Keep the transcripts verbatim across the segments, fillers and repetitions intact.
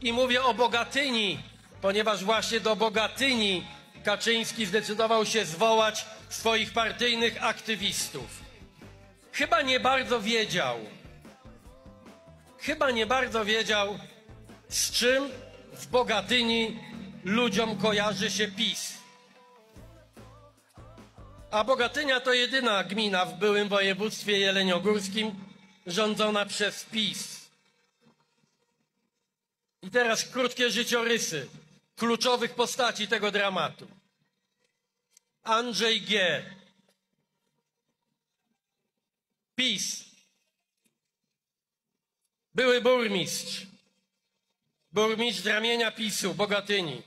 I mówię o Bogatyni, ponieważ właśnie do Bogatyni Kaczyński zdecydował się zwołać swoich partyjnych aktywistów. Chyba nie bardzo wiedział, chyba nie bardzo wiedział, z czym w Bogatyni ludziom kojarzy się PiS. A Bogatynia to jedyna gmina w byłym województwie jeleniogórskim rządzona przez PiS. I teraz krótkie życiorysy kluczowych postaci tego dramatu. Andrzej G. PiS. Były burmistrz. Burmistrz ramienia PiSu, Bogatyni.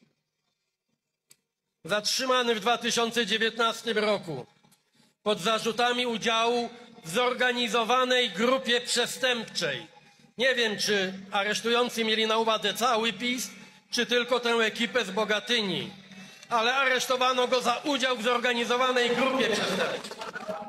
Zatrzymany w dwa tysiące dziewiętnastym roku pod zarzutami udziału w zorganizowanej grupie przestępczej. Nie wiem, czy aresztujący mieli na uwadze cały PiS, czy tylko tę ekipę z Bogatyni, ale aresztowano go za udział w zorganizowanej grupie przestępczej.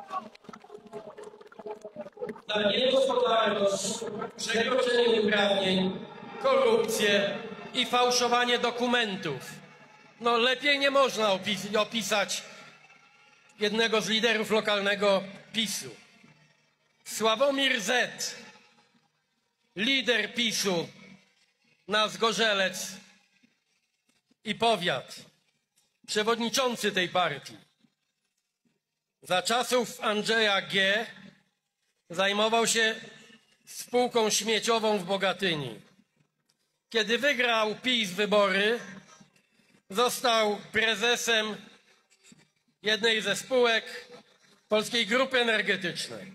Za niegospodarność, przekroczenie uprawnień, korupcję i fałszowanie dokumentów. No lepiej nie można opis opisać jednego z liderów lokalnego PiSu. Sławomir Z., lider PiSu na Zgorzelec i powiat, przewodniczący tej partii. Za czasów Andrzeja G. zajmował się spółką śmieciową w Bogatyni. Kiedy wygrał PiS wybory, został prezesem jednej ze spółek Polskiej Grupy Energetycznej.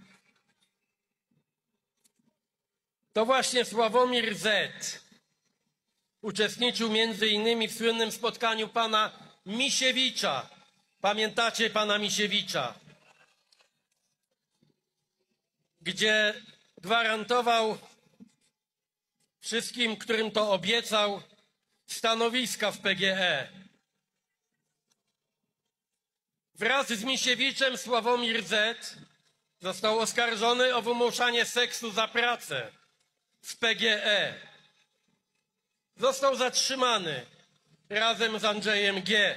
To właśnie Sławomir Z. uczestniczył między innymi w słynnym spotkaniu pana Misiewicza. Pamiętacie pana Misiewicza? Gdzie gwarantował wszystkim, którym to obiecał, stanowiska w P G E. Wraz z Misiewiczem Sławomir Z. został oskarżony o wymuszanie seksu za pracę w P G E. Został zatrzymany razem z Andrzejem G.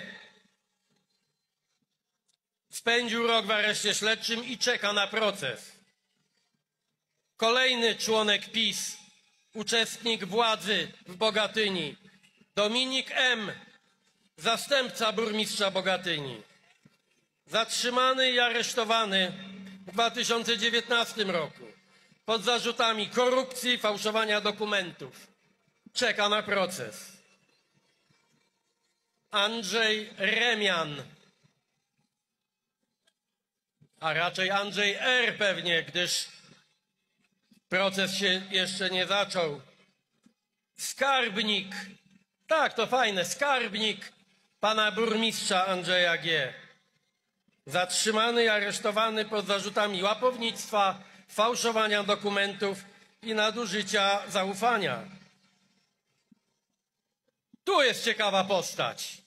Spędził rok w areszcie śledczym i czeka na proces. Kolejny członek PiS, uczestnik władzy w Bogatyni, Dominik M., zastępca burmistrza Bogatyni, zatrzymany i aresztowany w dwa tysiące dziewiętnastym roku pod zarzutami korupcji i fałszowania dokumentów. Czeka na proces. Andrzej Remian, a raczej Andrzej R. pewnie, gdyż proces się jeszcze nie zaczął. Skarbnik, tak, to fajne, skarbnik pana burmistrza Andrzeja G. Zatrzymany i aresztowany pod zarzutami łapownictwa, fałszowania dokumentów i nadużycia zaufania. Tu jest ciekawa postać.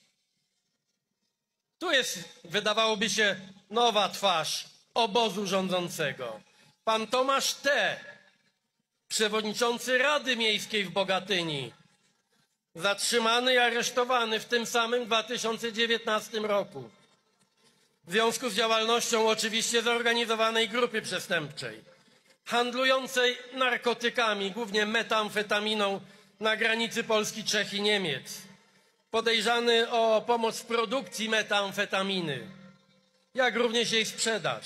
Tu jest, wydawałoby się, nowa twarz obozu rządzącego. Pan Tomasz T., przewodniczący Rady Miejskiej w Bogatyni, zatrzymany i aresztowany w tym samym dwa tysiące dziewiętnastym roku. W związku z działalnością oczywiście zorganizowanej grupy przestępczej, handlującej narkotykami, głównie metamfetaminą, na granicy Polski, Czech i Niemiec. Podejrzany o pomoc w produkcji metamfetaminy, jak również jej sprzedaż.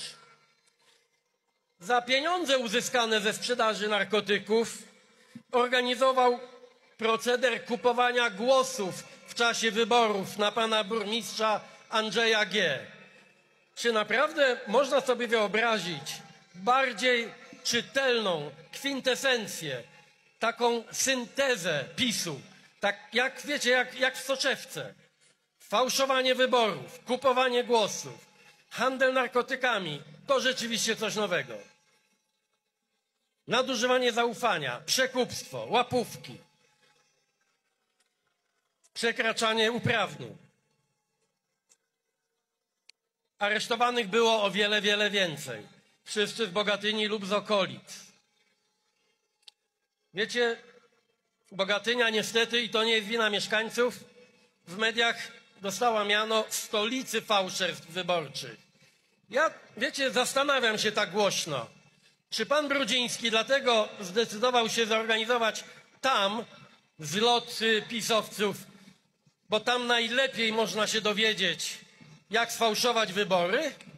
Za pieniądze uzyskane ze sprzedaży narkotyków organizował proceder kupowania głosów w czasie wyborów na pana burmistrza Andrzeja G. Czy naprawdę można sobie wyobrazić bardziej czytelną kwintesencję, taką syntezę PiSu, tak jak wiecie, jak, jak w soczewce? Fałszowanie wyborów, kupowanie głosów, handel narkotykami, to rzeczywiście coś nowego. Nadużywanie zaufania, przekupstwo, łapówki, przekraczanie uprawnień. Aresztowanych było o wiele, wiele więcej. Wszyscy z Bogatyni lub z okolic. Wiecie, Bogatynia niestety, i to nie jest wina mieszkańców, w mediach dostała miano stolicy fałszerstw wyborczych. Ja, wiecie, zastanawiam się tak głośno, czy pan Brudziński dlatego zdecydował się zorganizować tam zlot pisowców, bo tam najlepiej można się dowiedzieć, jak sfałszować wybory?